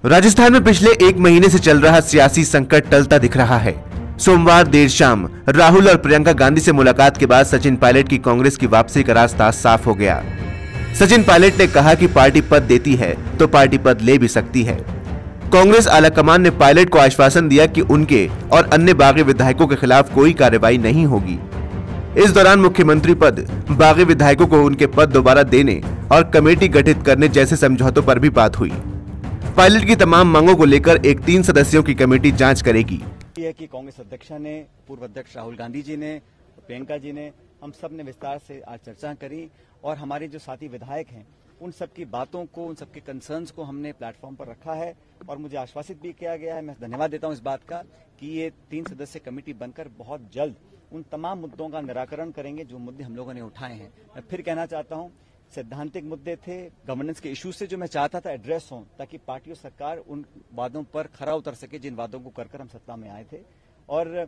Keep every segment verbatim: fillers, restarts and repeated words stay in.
राजस्थान में पिछले एक महीने से चल रहा सियासी संकट टलता दिख रहा है। सोमवार देर शाम राहुल और प्रियंका गांधी से मुलाकात के बाद सचिन पायलट की कांग्रेस की वापसी का रास्ता साफ हो गया। सचिन पायलट ने कहा कि पार्टी पद देती है तो पार्टी पद ले भी सकती है। कांग्रेस आलाकमान ने पायलट को आश्वासन दिया कि उनके और अन्य बागी विधायकों के खिलाफ कोई कार्रवाई नहीं होगी। इस दौरान मुख्यमंत्री पद, बागी विधायकों को उनके पद दोबारा देने और कमेटी गठित करने जैसे समझौतों पर भी बात हुई। पायलट की तमाम मांगों को लेकर एक तीन सदस्यों की कमेटी जांच करेगी। यह कि कांग्रेस अध्यक्ष ने, पूर्व अध्यक्ष राहुल गांधी जी ने, प्रियंका जी ने, हम सब ने विस्तार से आज चर्चा करी और हमारे जो साथी विधायक हैं उन सब की बातों को, उन सबके कंसर्न्स को हमने प्लेटफॉर्म पर रखा है और मुझे आश्वासित भी किया गया है। मैं धन्यवाद देता हूं इस बात का कि ये तीन सदस्य कमेटी बनकर बहुत जल्द उन तमाम मुद्दों का निराकरण करेंगे जो मुद्दे हम लोगों ने उठाए हैं। मैं फिर कहना चाहता हूं, सैद्धांतिक मुद्दे थे, गवर्नेंस के इश्यूज से जो मैं चाहता था एड्रेस हों, ताकि पार्टी और सरकार उन वादों पर खरा उतर सके जिन वादों को कर कर हम सत्ता में आए थे। और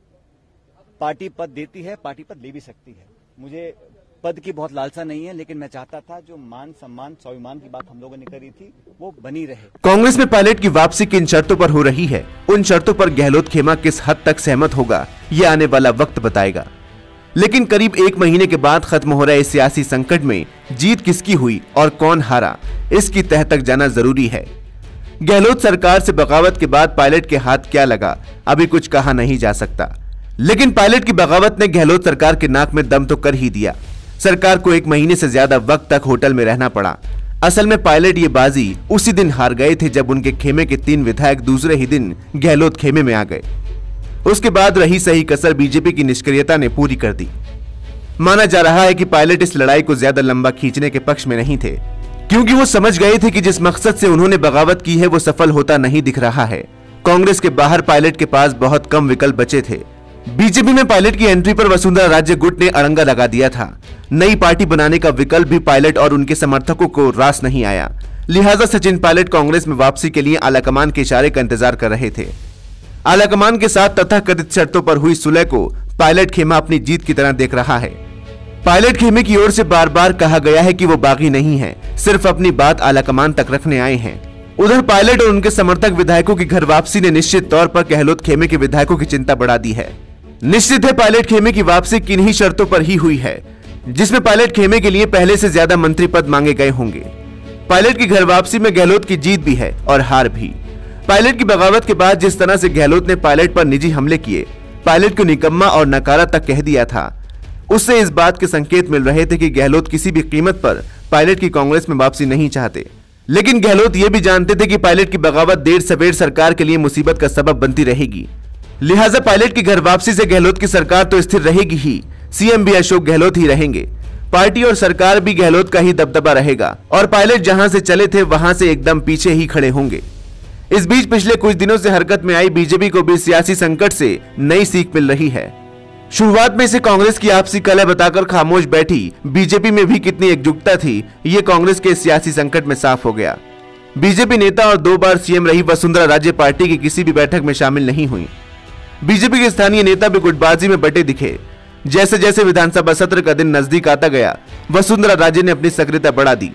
पार्टी पद देती है, पार्टी पद ले भी सकती है। मुझे पद की बहुत लालसा नहीं है, लेकिन मैं चाहता था जो मान सम्मान स्वाभिमान की बात हम लोगों ने करी थी वो बनी रहे। कांग्रेस में पायलट की वापसी किन शर्तों पर हो रही है, उन शर्तों पर गहलोत खेमा किस हद तक सहमत होगा, ये आने वाला वक्त बताएगा। लेकिन करीब एक महीने के बाद खत्म हो रहे इस सियासी संकट में जीत किसकी हुई और कौन हारा, इसकी तह तक जाना जरूरी है। गहलोत सरकार से बगावत के बाद पायलट के हाथ क्या लगा, अभी कुछ कहा नहीं जा सकता। लेकिन पायलट की बगावत ने गहलोत सरकार के नाक में दम तो कर ही दिया। सरकार को एक महीने से ज्यादा वक्त तक होटल में रहना पड़ा। असल में पायलट ये बाजी उसी दिन हार गए थे जब उनके खेमे के तीन विधायक दूसरे ही दिन गहलोत खेमे में आ गए। उसके बाद रही सही कसर बीजेपी की निष्क्रियता ने पूरी कर दी। माना जा रहा है कि पायलट इस लड़ाई को ज्यादा लंबा खींचने के पक्ष में नहीं थे, क्योंकि वो समझ गए थे कि जिस मकसद से उन्होंने बगावत की है वो सफल होता नहीं दिख रहा है। कांग्रेस के बाहर पायलट के पास बहुत कम विकल्प बचे थे। बीजेपी में पायलट की एंट्री पर वसुंधरा राजे गुट ने अड़ंगा लगा दिया था। नई पार्टी बनाने का विकल्प भी पायलट और उनके समर्थकों को रास नहीं आया। लिहाजा सचिन पायलट कांग्रेस में वापसी के लिए आलाकमान के इशारे का इंतजार कर रहे थे। आलाकमान के साथ तथाकथित शर्तों पर हुई सुलह को पायलट खेमा अपनी जीत की तरह देख रहा है। पायलट खेमे की ओर से बार बार कहा गया है कि वो बागी नहीं है, सिर्फ अपनी बात आलाकमान तक रखने आए हैं। उधर पायलट और उनके समर्थक विधायकों की घर वापसी ने निश्चित तौर पर गहलोत खेमे के विधायकों की चिंता बढ़ा दी है। निश्चित है पायलट खेमे की वापसी किन्हीं शर्तों पर ही हुई है, जिसमें पायलट खेमे के लिए पहले से ज्यादा मंत्री पद मांगे गए होंगे। पायलट की घर वापसी में गहलोत की जीत भी है और हार भी। पायलट की बगावत के बाद जिस तरह से गहलोत ने पायलट पर निजी हमले किए, पायलट को निकम्मा और नकारा तक कह दिया था, उससे इस बात के संकेत मिल रहे थे कि गहलोत किसी भी कीमत पर पायलट की कांग्रेस में वापसी नहीं चाहते। लेकिन गहलोत ये भी जानते थे कि पायलट की बगावत देर सवेर सरकार के लिए मुसीबत का सबब बनती रहेगी। लिहाजा पायलट की घर वापसी से गहलोत की सरकार तो स्थिर रहेगी ही, सीएम भी अशोक गहलोत ही रहेंगे। पार्टी और सरकार भी गहलोत का ही दबदबा रहेगा और पायलट जहां से चले थे वहां से एकदम पीछे ही खड़े होंगे। इस बीच पिछले कुछ दिनों से हरकत में आई बीजेपी को भी सियासी संकट से नई सीख मिल रही है। शुरुआत में इसे कांग्रेस की आपसी कलह बताकर खामोश बैठी बीजेपी में भी कितनी एकजुटता थी, ये कांग्रेस के सियासी संकट में साफ हो गया। बीजेपी नेता और दो बार सीएम रही वसुंधरा राजे पार्टी की किसी भी बैठक में शामिल नहीं हुई। बीजेपी के स्थानीय नेता भी गुटबाजी में बटे दिखे। जैसे जैसे विधानसभा सत्र का दिन नजदीक आता गया, वसुंधरा राजे ने अपनी सक्रियता बढ़ा दी।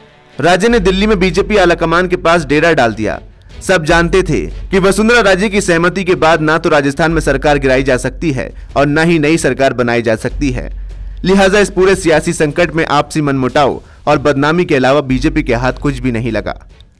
राजे ने दिल्ली में बीजेपी आलाकमान के पास डेरा डाल दिया। सब जानते थे कि वसुंधरा राजे की सहमति के बाद ना तो राजस्थान में सरकार गिराई जा सकती है और न ही नई सरकार बनाई जा सकती है। लिहाजा इस पूरे सियासी संकट में आपसी मनमुटाव और बदनामी के अलावा बीजेपी के हाथ कुछ भी नहीं लगा।